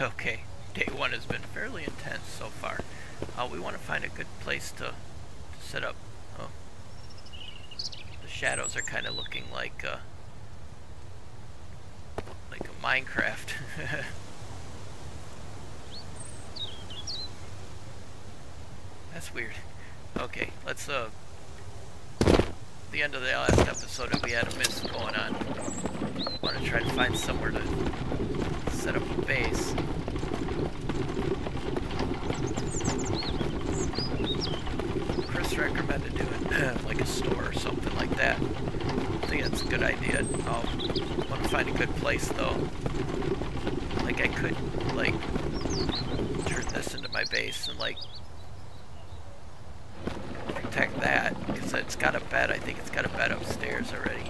Okay, day one has been fairly intense so far. We want to find a good place to set up. Oh, the shadows are kind of looking like a Minecraft. That's weird. Okay, let's the end of the last episode that we had a mist going on. I want to try to find somewhere to set up a base. Chris recommended doing like a store or something like that. I think that's a good idea. I want to find a good place though. Like I could like turn this into my base and like protect that because it's got a bed. I think it's got a bed upstairs already.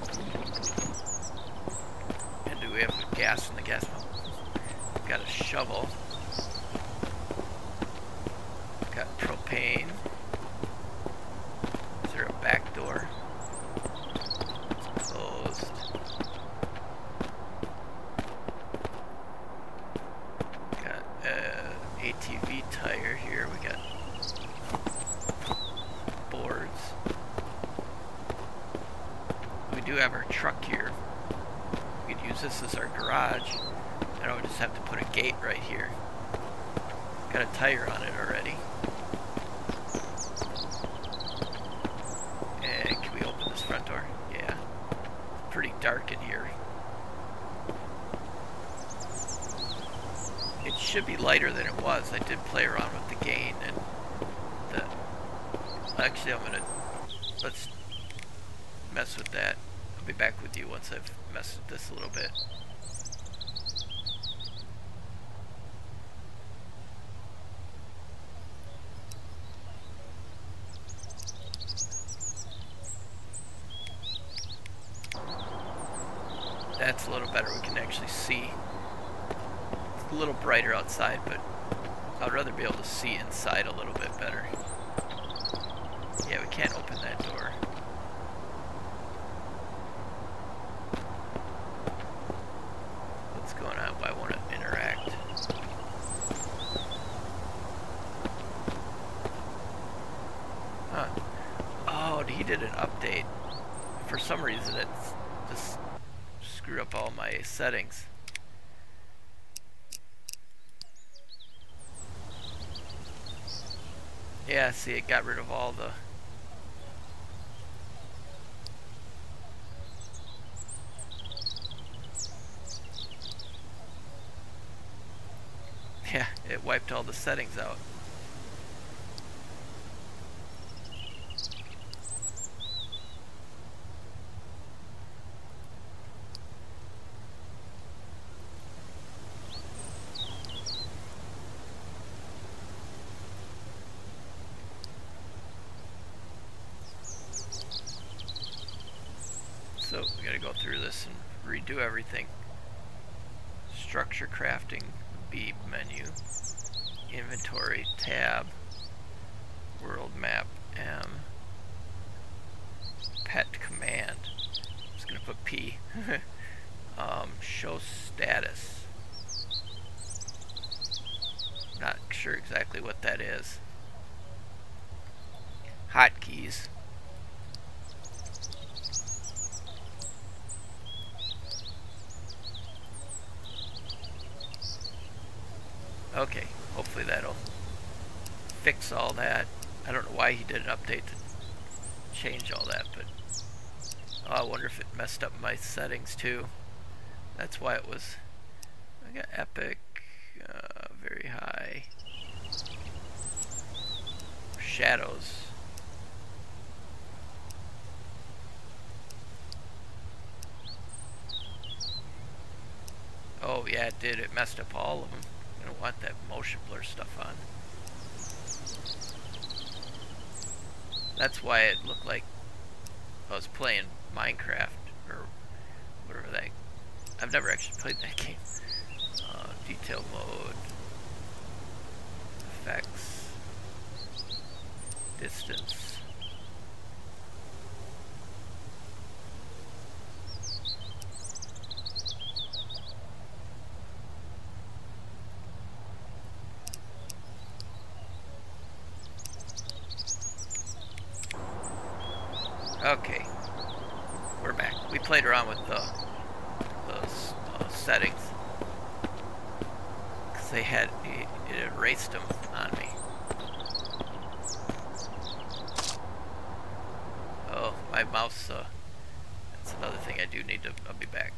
And do we have gas in the gas pump? We've got a shovel. We've got propane. Is there a back door? It's closed. Got an ATV tire here. We got boards. We do have our truck here. We could use this as our garage. And I would just have to put a gate right here. Got a tire on it already. And can we open this front door? Yeah. It's pretty dark in here. It should be lighter than it was. I did play around with the gain and actually let's mess with that. I'll be back with you once I've messed with this a little bit. That's a little better. We can actually see. It's a little brighter outside, but I'd rather be able to see inside a little bit better. Yeah, we can't open that door. What's going on? Why won't it interact? Huh. Oh, he did an update. For some reason, it's just screwed up all my settings. Yeah, see, it got rid of all the... Yeah, it wiped all the settings out. So we gotta go through this and redo everything. Structure crafting, B menu, inventory, tab, world map, M, pet command. I'm just gonna put P. Show status. Not sure exactly what that is. Hotkeys. Okay, hopefully that'll fix all that. I don't know why he did an update to change all that, but oh, I wonder if it messed up my settings too. That's why it was. I got epic, very high, shadows. Oh yeah, it did. It messed up all of them. I don't want that motion blur stuff on. That's why it looked like I was playing Minecraft or whatever that. I've never actually played that game. Detail mode, effects, distance. Okay, we're back. We played around with the settings because they had it erased them on me. Oh, my mouse. That's another thing I do need to. I'll be back.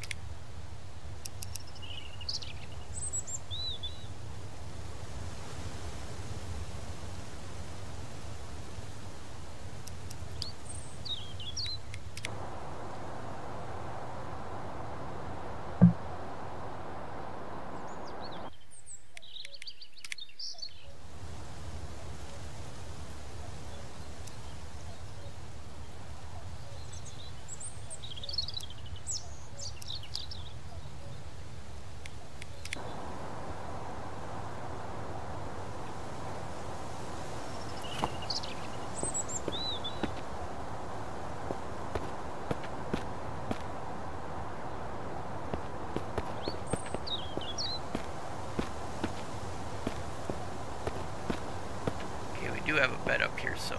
Do have a bed up here, so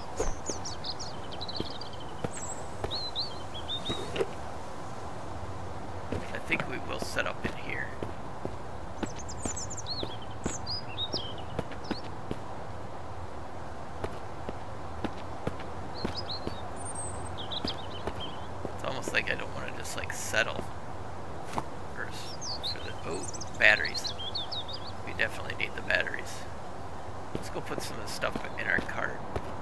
I think we will set up in here. It's almost like I don't want to just like settle first for the batteries. We definitely need the batteries. Let's go put some of the stuff in our cart.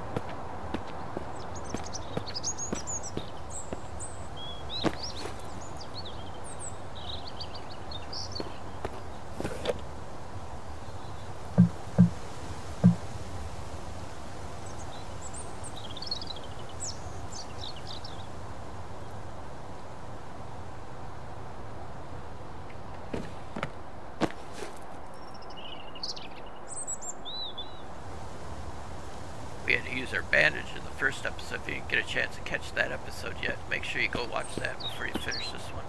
We had to use our bandage in the first episode. If you didn't get a chance to catch that episode yet, make sure you go watch that before you finish this one.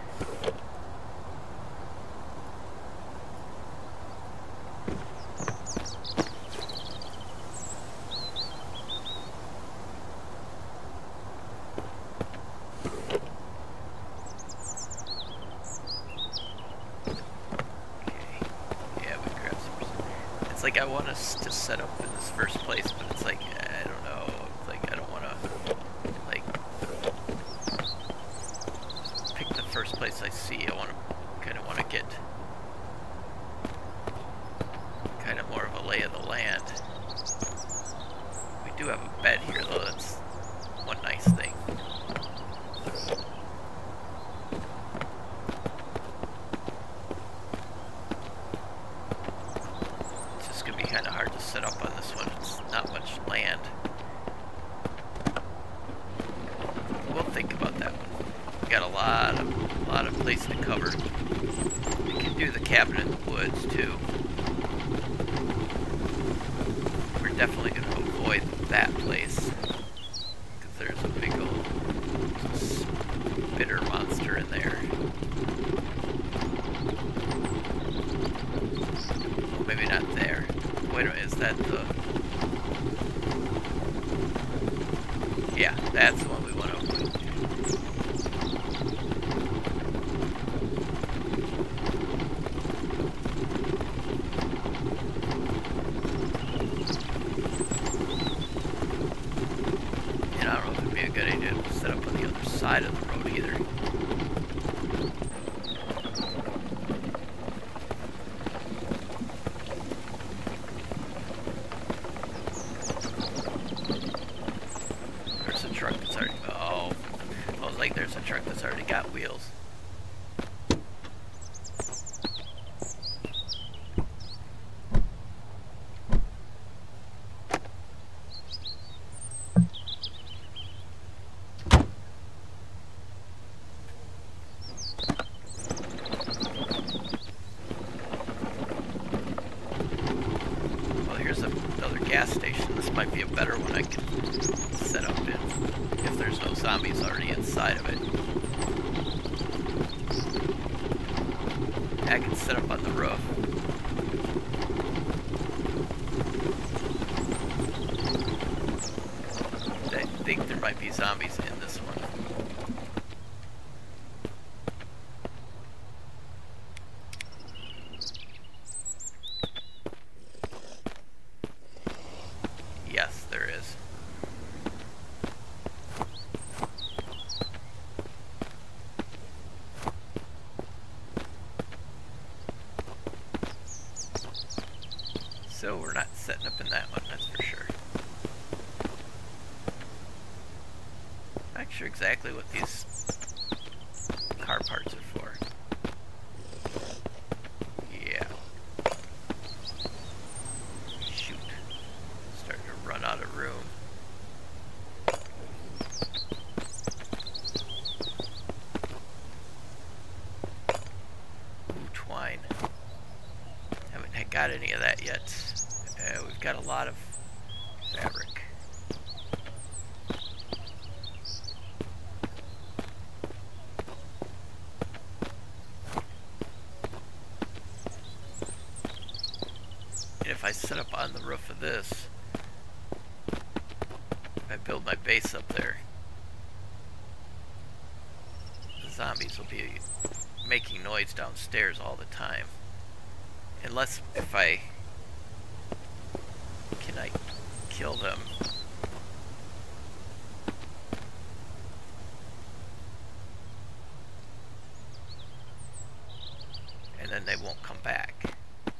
It's like I want us to set up in this first place, but it's like, I don't know, it's like I don't want to, like, pick the first place I see. I want to, kind of want to get kind of more of a lay of the land. We do have a bed here, though. That's one nice thing. Set up on this one. It's not much land. We'll think about that one. We got a lot of place to cover. We can do the cabin in the woods too. We're definitely going to avoid that place because there's a big old spitter monster in there. Well, maybe not there. Wait a minute, is that the... Yeah, that's the one we want to avoid. And I don't know if it'd be a good idea to set up on the other side of the road either. There's a truck that's already got wheels. Well, here's another gas station. This might be a better one I can set up in. If there's no zombies already inside of it. I can set up on the roof. I think there might might be zombies in this one. Yes, there is. So we're not setting up in that one, that's for sure. Not sure exactly what these car parts are for. Yeah. Shoot. Starting to run out of room. Ooh, twine. Haven't got any of that yet. We've got a lot of fabric. And if I set up on the roof of this, if I build my base up there, the zombies will be making noise downstairs all the time. Unless if I kill them. And then they won't come back.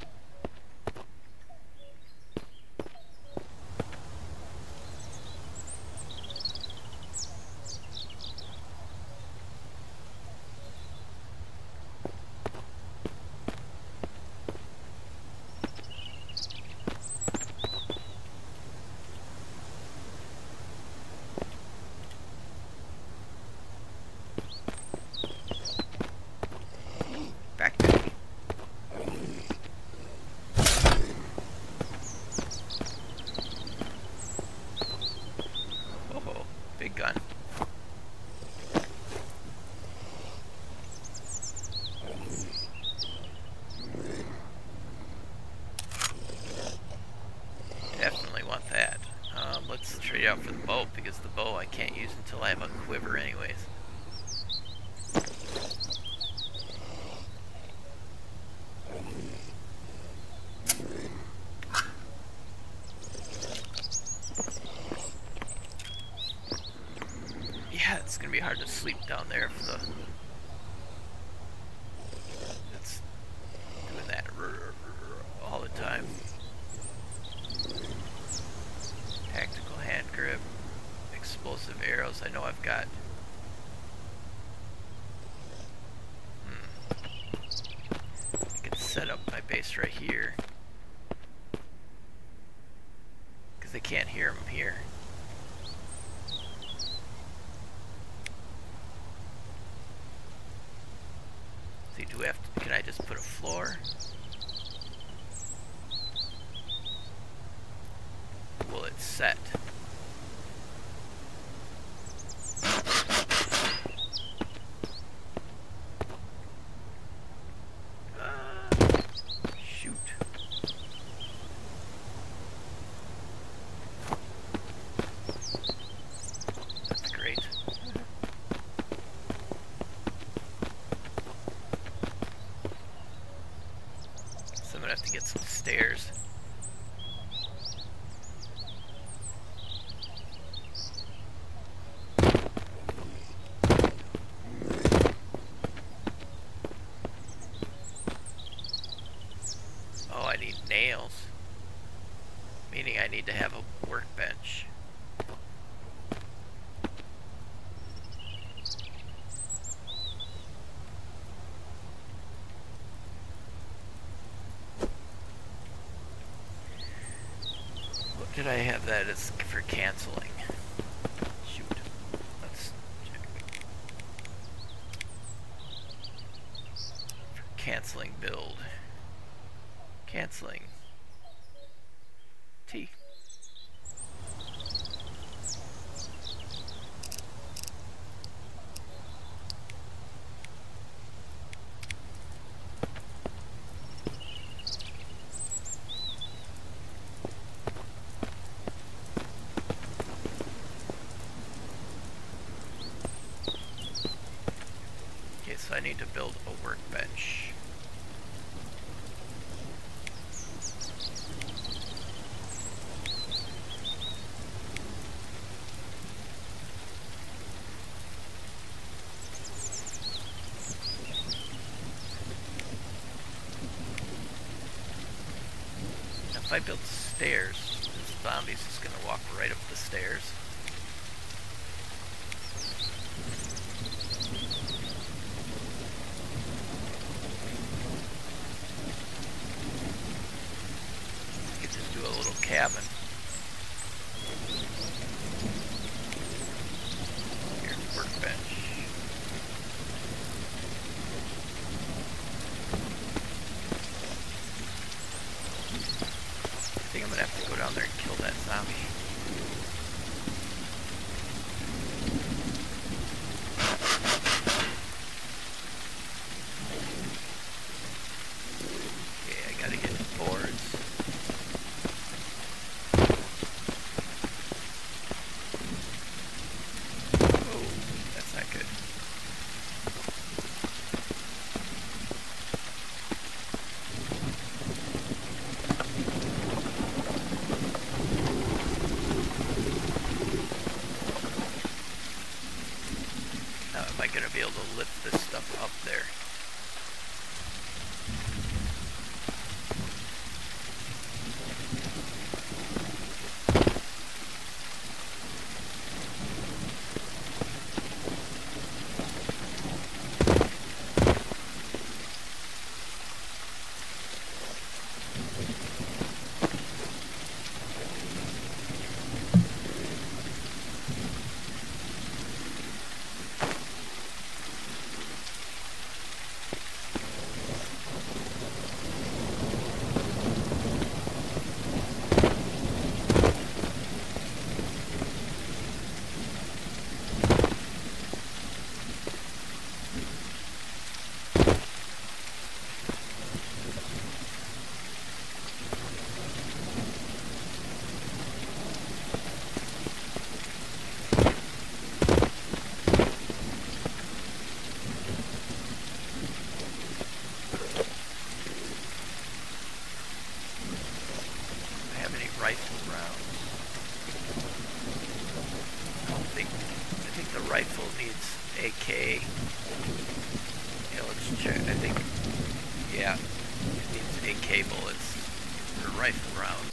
Out for the bow, because the bow I can't use until I have a quiver anyways. Yeah, it's gonna be hard to sleep down there for the... It's doing that all the time. Tactical hand grip, explosive arrows. I know I've got. I can set up my base right here because they can't hear them here. See, do we have to, can I just put a floor? Will it set? Shoot. That's great. So I'm gonna have to get some stairs. Nails, meaning I need to have a workbench. What did I have that as for canceling? Shoot. Let's check. For canceling build. Canceling T. I need to build a workbench. If I build stairs, this zombie's just gonna walk right up the stairs. I could just do a little cabin. Here's workbench. I think I'm gonna have to go down there and kill that zombie. Okay, I gotta get boards. Oh, that's not good. Now, am I going to be able to lift this stuff up there? Rifle rounds. I think the rifle needs AK. Yeah, let's check. I think, yeah, it needs AK bullets for rifle rounds.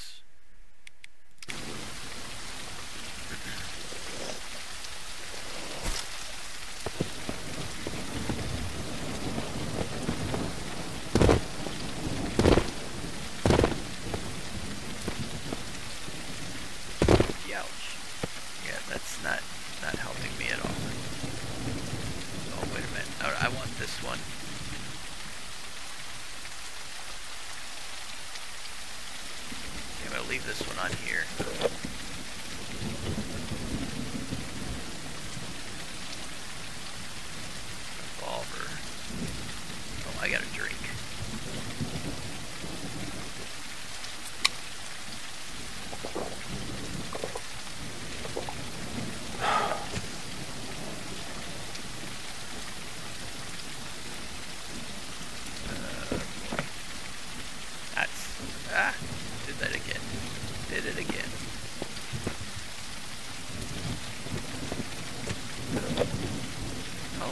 Not helping me at all. Oh, wait a minute. I want this one. Okay, I'm going to leave this one on here. Revolver. Oh, I got a drink. Did it again. Oh.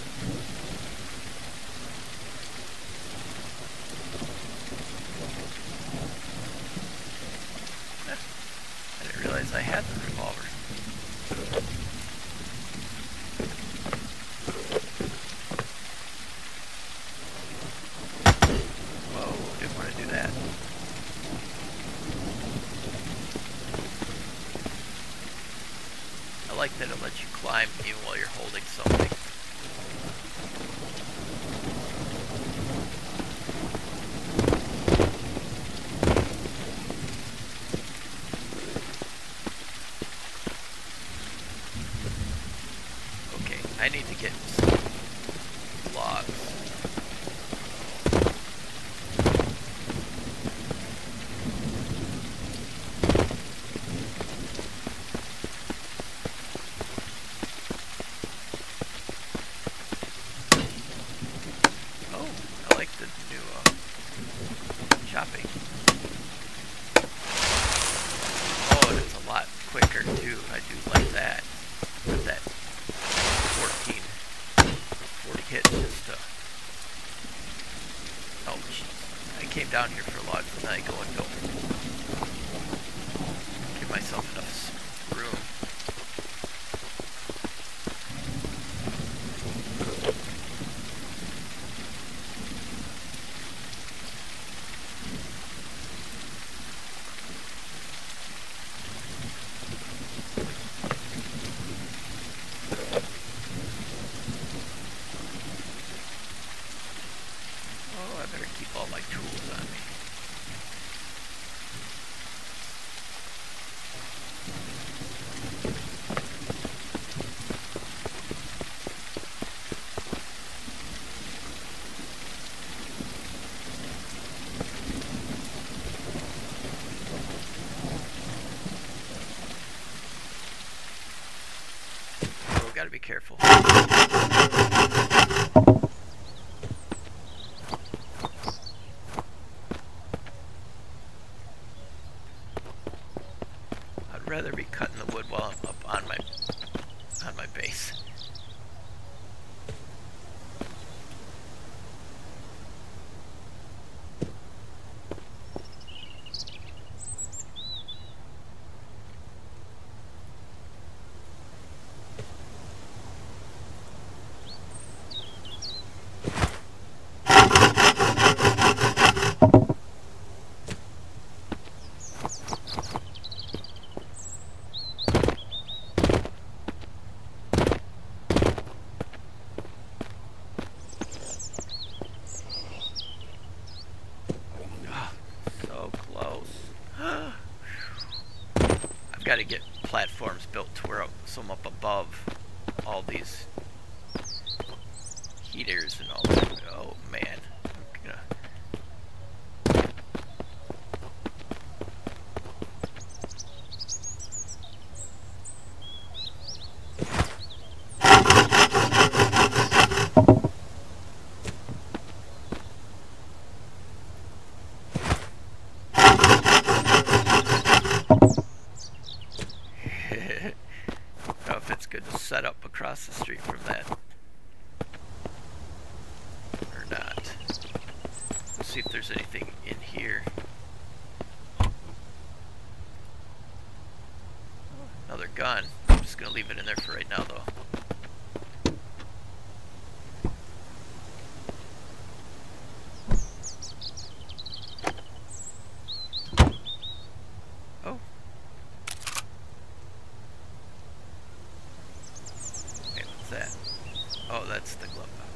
I didn't realize I had the revolver. Whoa, didn't want to do that. I like that it lets you climb even while you're holding something. Okay, I need to get some logs. the new chopping. Oh, and it's a lot quicker too. I do like that. With that 40 hit just oh jeez. I came down here for logs and then I go and go. Give myself enough room. Gotta be careful. I'd rather be cutting the wood while I'm up on my base. Got to get platforms built to where I'm up above all these heaters and all that. Oh man, I'm gonna... set up across the street from that or not. Let's see if there's anything in here. Another gun. I'm just gonna leave it in there for right now though. Oh, that's the glove box.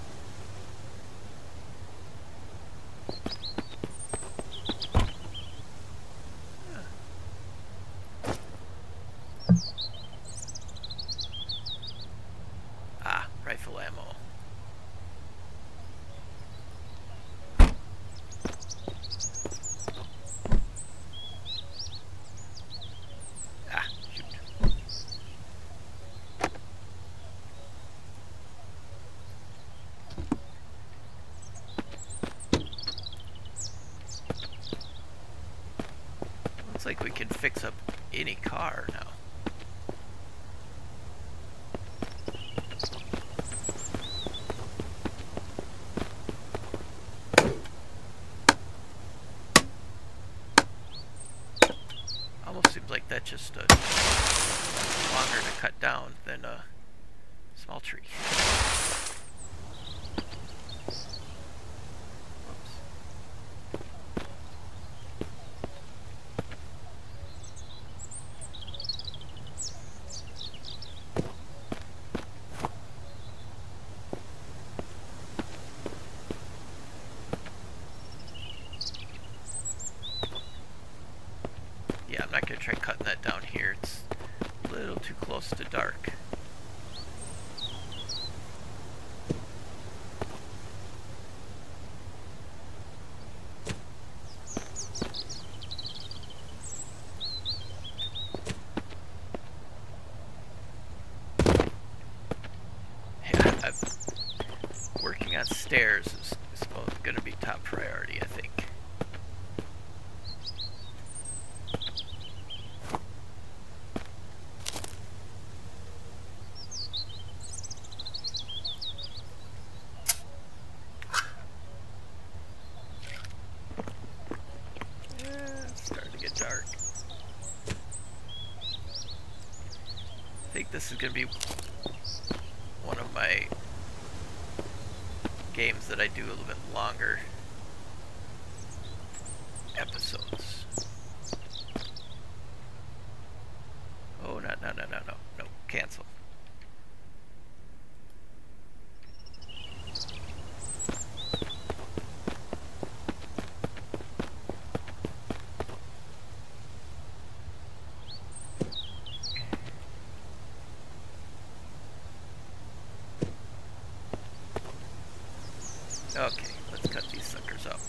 Ah, rifle ammo. Looks like we can fix up any car now. Almost seems like that's just longer to cut down than a small tree. Yeah, I'm not going to try cutting that down here. It's a little too close to dark. Yeah, working on stairs is going to top priority, I think. It's starting to get dark. I think this is going to be one of my games that I do a little bit longer episodes. Oh, no, cancel. Okay, let's cut these suckers up.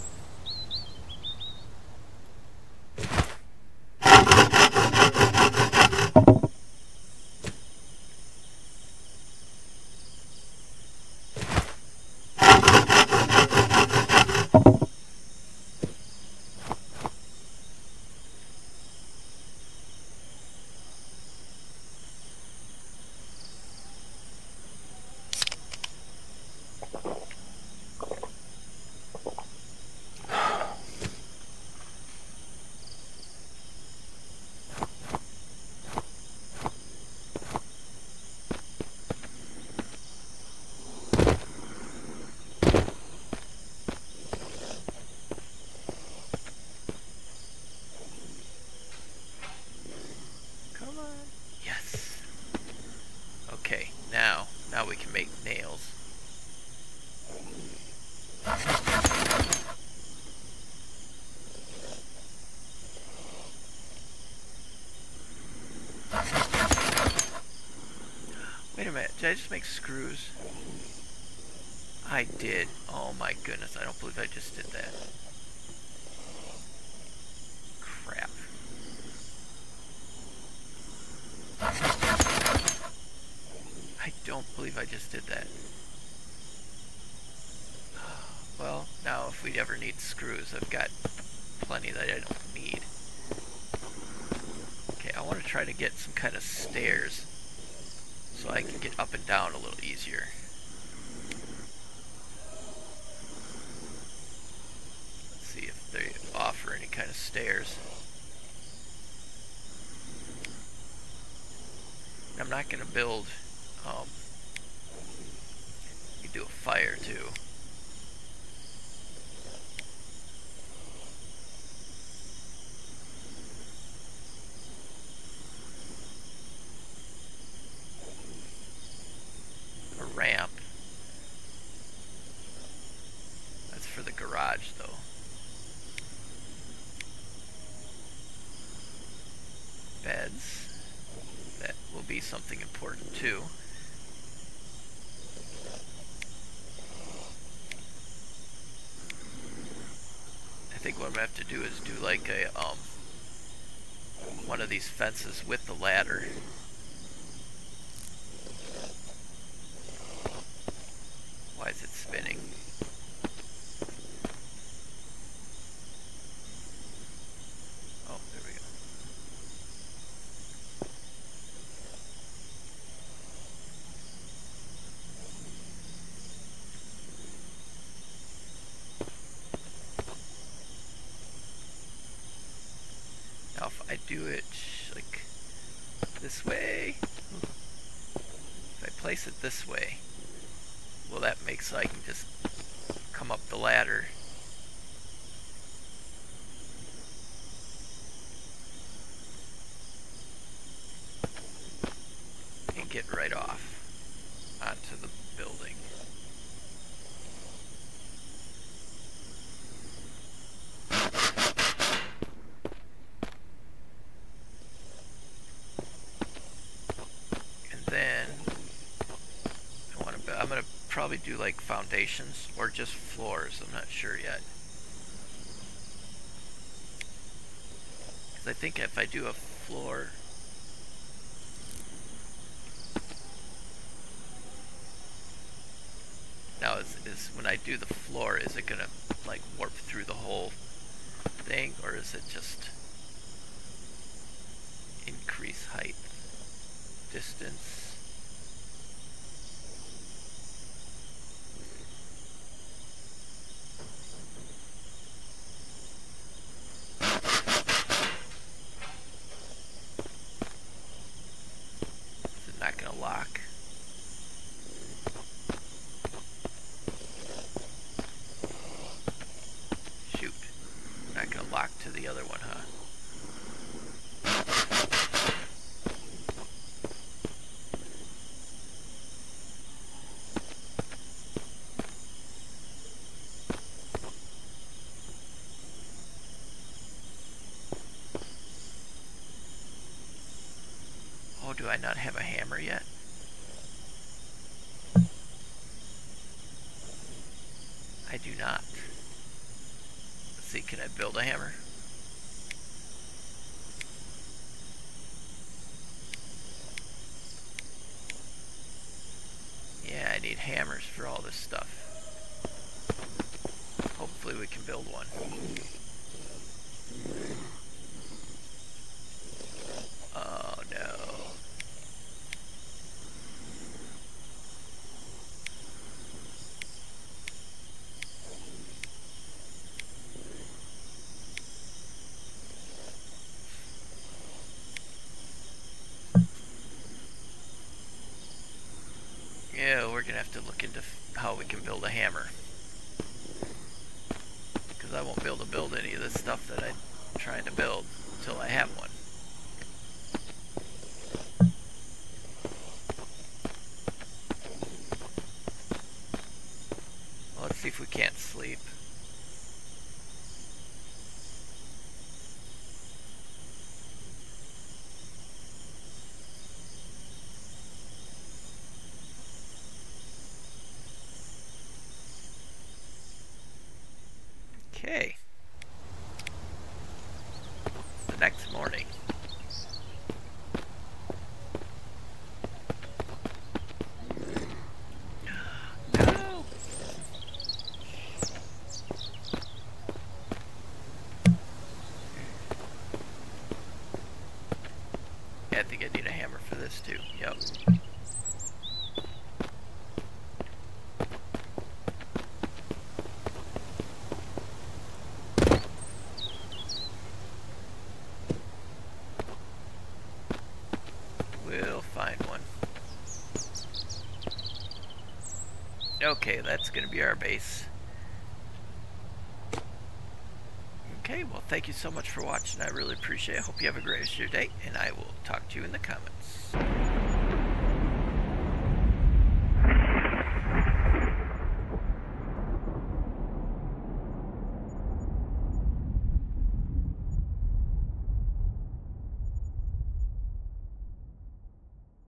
Now we can make nails. Wait a minute, did I just make screws? I did. Oh my goodness, I don't believe I just did that. Crap. I don't believe I just did that. Well, now if we ever need screws, I've got plenty that I don't need. Okay, I want to try to get some kind of stairs so I can get up and down a little easier. Let's see if they offer any kind of stairs. I'm not going to build, you do a fire too. A ramp. That's for the garage though. Beds. That will be something important too. I think what I'm gonna have to do is do like a one of these fences with the ladder. Why is it spinning? Oh, there we go. Now if I do it like this way, if I place it this way, well, that makes so I can just come up the ladder. And get right off onto the building. And then I'm gonna probably do like foundations or just floors. I'm not sure yet. Because I think if I do a floor, now is when I do the floor, is it gonna like guess it just increase height, distance. Is it not gonna lock? Shoot, not gonna lock to the other one, huh? Oh, do I not have a hammer yet? I do not. Let's see, can I build a hammer? Yeah, I need hammers for all this stuff. Hopefully we can build one. Oh no. Yeah, we're gonna have to look into how we can build a hammer. Because I won't be able to build any of this stuff that I'm trying to build until I have one. Well, let's see if we can't sleep. Okay. The next morning. No! Yeah, I think I need a hammer for this too. Yep. We'll find one. Okay, that's going to be our base. Okay, well, thank you so much for watching. I really appreciate it. I hope you have a great rest of your day, and I will talk to you in the comments.